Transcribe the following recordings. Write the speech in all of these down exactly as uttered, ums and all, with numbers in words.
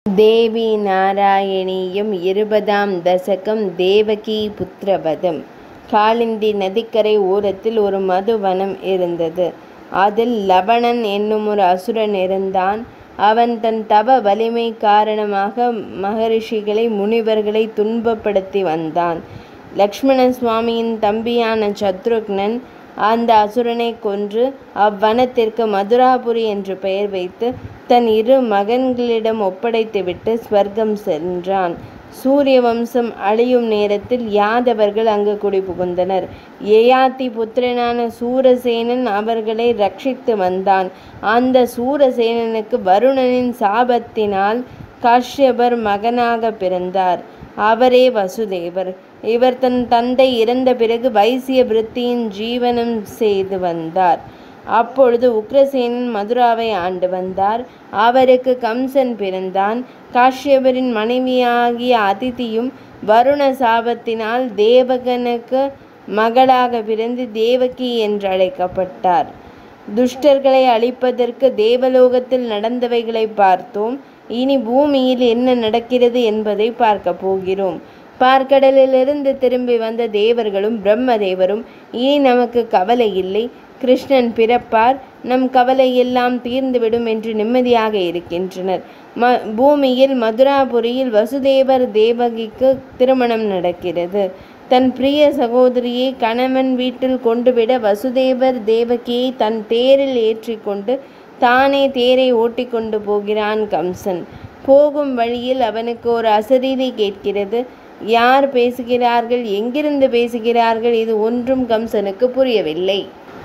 தேவி நாராயணியம் இருபதாம் தசகம் தேவகி புத்திரவதம். காளிந்தி நதிக்கரை ஓரத்தில் ஒரு மதுவனம் இருந்தது. அதில் லவணன் என்னும் ஒரு அசுரன் இருந்தான். அவன் தன் தவ வலிமை காரணமாக மகரிஷிகளை முனிவர்களை துன்பப்படுத்தி வந்தான். லக்ஷ்மண சுவாமியின் தம்பியான சத்ருக்னன் அந்த அசுரனை கொன்று அவ்வனத்திற்கு மதுராபுரி என்று பெயர் வைத்து தன் இரு மகன்களிடம் ஒப்படைத்துவிட்டு ஸ்வர்க்கம் சென்றான். சூரிய வம்சம் அழியும் நேரத்தில் யாதவர்கள் அங்கு குடிபுகுந்தனர். யயாதி புத்திரனான சூரசேனன் அவர்களை ரட்சித்து வந்தான். அந்த சூரசேனனுக்கு வருணனின் சாபத்தினால் காஷ்யபர் மகனாக பிறந்தார். அவரே வசுதேவர். இவர் தன் தந்தை இறந்த பிறகு வைசிய விருத்தியின் ஜீவனம் செய்து வந்தார். அப்பொழுது உக்ரசேனன் மதுராவை ஆண்டு வந்தார். அவருக்கு கம்சன் பிறந்தான். காஷ்யபரின் மனைவியாகிய அதிதியும் வருண சாபத்தினால் தேவகனுக்கு மகளாக பிறந்து தேவகி என்று அழைக்கப்பட்டார். துஷ்டர்களை அழிப்பதற்கு தேவலோகத்தில் நடந்தவைகளை பார்த்தோம். இனி பூமியில் என்ன நடக்கிறது என்பதை பார்க்க போகிறோம். பார்க்கடலிலிருந்து திரும்பி வந்த தேவர்களும் பிரம்மதேவரும் இனி நமக்கு கவலை இல்லை, கிருஷ்ணன் பிறப்பார், நம் கவலை எல்லாம் தீர்ந்துவிடும் என்று நிம்மதியாக இருக்கின்றனர். ம பூமியில் மதுராபுரியில் வசுதேவர் தேவகிக்கு திருமணம் நடக்கிறது. தன் பிரிய சகோதரியை கணவன் வீட்டில் கொண்டுவிட வசுதேவர் தேவகியை தன் தேரில் ஏற்றி கொண்டு தானே தேரை ஓட்டி கொண்டு போகிறான் கம்சன். போகும் வழியில் அவனுக்கு ஒரு அசரீரி கேட்கிறது. யார் பேசுகிறார்கள், எங்கிருந்து பேசுகிறார்கள், இது ஒன்றும் கம்சனுக்கு புரியவில்லை.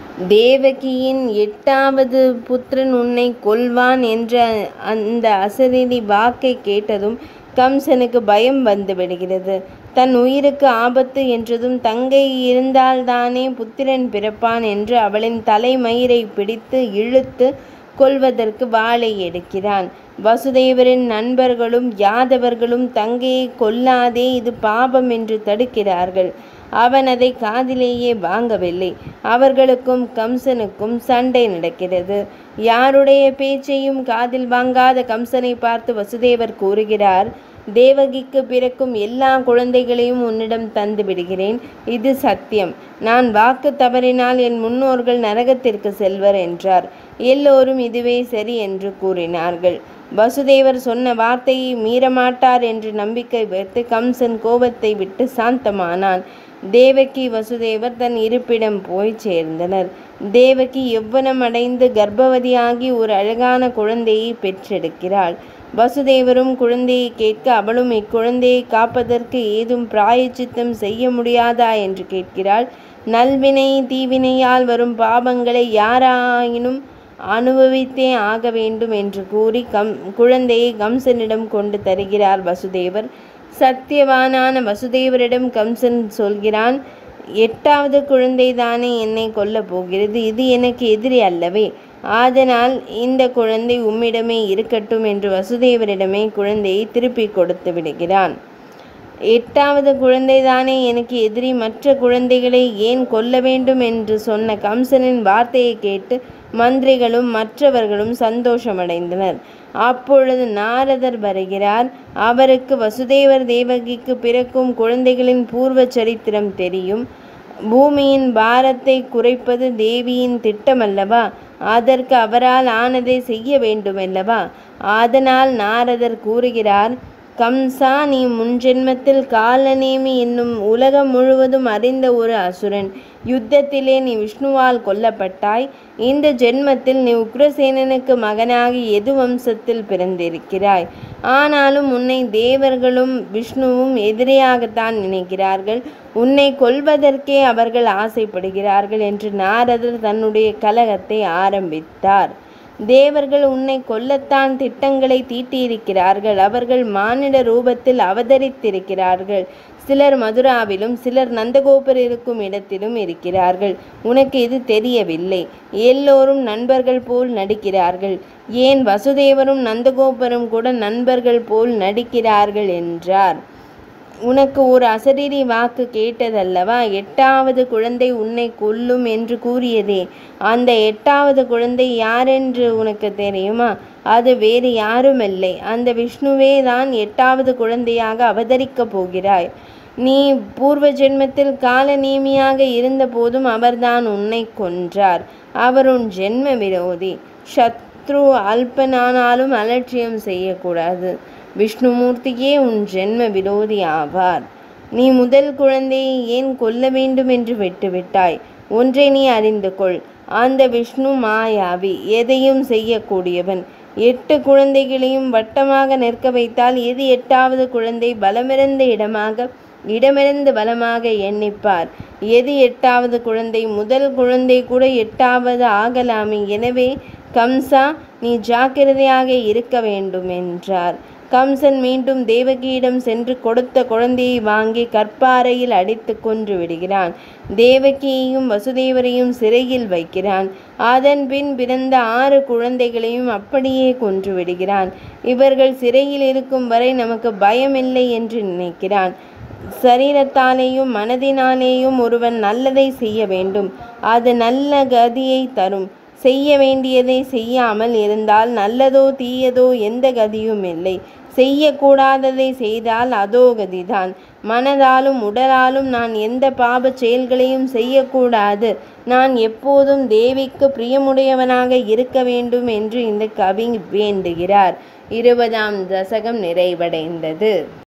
தேவகியின் எட்டாவது புத்திரன் உன்னை கொல்வான் என்ற அந்த அசரீரி வாக்கை கேட்டதும் கம்சனுக்கு பயம் வந்து விடுகிறது. தன் உயிருக்கு ஆபத்து என்றதும் தங்கை இருந்தால்தானே புத்திரன் பிறப்பான் என்று அவளின் தலைமயிரை பிடித்து இழுத்து கொல்வதற்கு வாளை எடுக்கிறான். வசுதேவரின் நண்பர்களும் யாதவர்களும் தங்கையை கொல்லாதே, இது பாபம் என்று தடுக்கிறார்கள். அவன் அதை காதிலேயே வாங்கவில்லை. அவர்களுக்கும் கம்சனுக்கும் சண்டை நடக்கிறது. யாருடைய பேச்சையும் காதில் வாங்காத கம்சனை பார்த்து வசுதேவர் கூறுகிறார், தேவகிக்கு பிறக்கும் எல்லா குழந்தைகளையும் உன்னிடம் தந்து விடுகிறேன். இது சத்தியம். நான் வாக்கு தவறினால் என் முன்னோர்கள் நரகத்திற்கு செல்வர் என்றார். எல்லோரும் இதுவே சரி என்று கூறினார்கள். வசுதேவர் சொன்ன வார்த்தையை மீறமாட்டார் என்று நம்பிக்கை வைத்து கம்சன் கோபத்தை விட்டு சாந்தமானான். தேவகி வசுதேவர் தன் இருப்பிடம் போய் சேர்ந்தனர். தேவகி எவ்வனம் அடைந்து கர்ப்பவதியாகி ஒரு அழகான குழந்தையை பெற்றெடுக்கிறாள். வசுதேவரும் குழந்தையை கேட்க அவளும் இக்குழந்தையை காப்பதற்கு ஏதும் பிராயச்சித்தம் செய்ய முடியாதா என்று கேட்கிறாள். நல்வினை தீவினையால் வரும் பாபங்களை யாராயினும் அனுபவித்தே ஆக வேண்டும் என்று கூறி கம் குழந்தையை கம்சனிடம் கொண்டு தருகிறார் வசுதேவர். சத்தியவானான வசுதேவரிடம் கம்சன் சொல்கிறான், எட்டாவது குழந்தைதானே என்னை கொல்லப் போகிறது, இது எனக்கு எதிரி அல்லவே, ஆதனால் இந்த குழந்தை உம்மிடமே இருக்கட்டும் என்று வசுதேவரிடமே குழந்தையை திருப்பி கொடுத்து விடுகிறான். எட்டாவது குழந்தைதானே எனக்கு எதிரி, மற்ற குழந்தைகளை ஏன் கொல்ல வேண்டும் என்று சொன்ன கம்சனின் வார்த்தையை கேட்டு மந்திரிகளும் மற்றவர்களும் சந்தோஷமடைந்தனர். அப்பொழுது நாரதர் வருகிறார். அவருக்கு வசுதேவர் தேவகிக்கு பிறக்கும் குழந்தைகளின் பூர்வ சரித்திரம் தெரியும். பூமியின் பாரத்தை குறைப்பது தேவியின் திட்டமல்லவா, அதற்கு அவரால் ஆனதை செய்ய வேண்டுமல்லவா. அதனால் நாரதர் கூறுகிறார், கம்சா, நீ முன்ஜென்மத்தில் காலநேமி என்னும் உலகம் முழுவதும் அறிந்த ஒரு அசுரன். யுத்தத்திலே நீ விஷ்ணுவால் கொல்லப்பட்டாய். இந்த ஜென்மத்தில் நீ உக்ரசேனனுக்கு மகனாகி எது வம்சத்தில் பிறந்திருக்கிறாய். ஆனாலும் உன்னை தேவர்களும் விஷ்ணுவும் எதிரியாகத்தான் நினைக்கிறார்கள். உன்னை கொல்வதற்கே அவர்கள் ஆசைப்படுகிறார்கள் என்று நாரதர் தன்னுடைய கலகத்தை ஆரம்பித்தார். தேவர்கள் உன்னை கொல்லத்தான் திட்டங்களை தீட்டியிருக்கிறார்கள். அவர்கள் மானிட ரூபத்தில் அவதரித்திருக்கிறார்கள். சிலர் மதுராவிலும் சிலர் நந்தகோபர் இருக்கும் இடத்திலும் இருக்கிறார்கள். உனக்கு இது தெரியவில்லை. எல்லோரும் நண்பர்கள் போல் நடிக்கிறார்கள். ஏன் வசுதேவரும் நந்தகோபரும் கூட நண்பர்கள் போல் நடிக்கிறார்கள் என்றார். உனக்கு ஒரு அசரீரி வாக்கு கேட்டதல்லவா? எட்டாவது குழந்தை உன்னை கொல்லும் என்று கூறியதே, அந்த எட்டாவது குழந்தை யாரென்று உனக்கு தெரியுமா? அது வேறு யாருமில்லை, அந்த விஷ்ணுவே தான் எட்டாவது குழந்தையாக அவதரிக்கப் போகிறாய். நீ பூர்வ ஜென்மத்தில் காலநேமியாக இருந்த போதும் அவர்தான் உன்னை கொன்றார். அவர் உன் ஜென்ம விரோதி. சத்ரு அல்பனானாலும் அலட்சியம் செய்யக்கூடாது. விஷ்ணுமூர்த்தியே உன் ஜென்ம விரோதி ஆவார். நீ முதல் குழந்தையை ஏன் கொல்ல வேண்டும் என்று விட்டுவிட்டாய்? ஒன்றை நீ அறிந்து கொள், அந்த விஷ்ணு மாயாவி, எதையும் செய்யக்கூடியவன். எட்டு குழந்தைகளையும் வட்டமாக நிற்க வைத்தால் எது எட்டாவது குழந்தை பலமிருந்த இடமாக இடமிருந்து பலமாக எண்ணிப்பார். எது எட்டாவது குழந்தை? முதல் குழந்தை கூட எட்டாவது ஆகலாமே. எனவே கம்சா, நீ ஜாக்கிரதையாக இருக்க வேண்டும் என்றார். கம்சன் மீண்டும் தேவகியிடம் சென்று கொடுத்த குழந்தையை வாங்கி கற்பாறையில் அடித்து கொன்று விடுகிறான். தேவகியையும் வசுதேவரையும் சிறையில் வைக்கிறான். அதன் பின் பிறந்த ஆறு குழந்தைகளையும் அப்படியே கொன்று விடுகிறான். இவர்கள் சிறையில் இருக்கும் வரை நமக்கு பயமில்லை என்று நினைக்கிறான். சரீரத்தாலேயும் மனதினாலேயும் ஒருவன் நல்லதை செய்ய வேண்டும். அது நல்ல கதியை தரும். செய்ய வேண்டியதை செய்யாமல் இருந்தால் நல்லதோ தீயதோ எந்த கதியும் இல்லை. செய்யக்கூடாததை செய்தால் அதோ கதிதான். மனதாலும் உடலாலும் நான் எந்த பாப செயல்களையும் செய்யக்கூடாது. நான் எப்போதும் தேவிக்கு பிரியமுடையவனாக இருக்க வேண்டும் என்று இந்த கவி வேண்டுகிறார். இருபதாம் தசகம் நிறைவடைந்தது.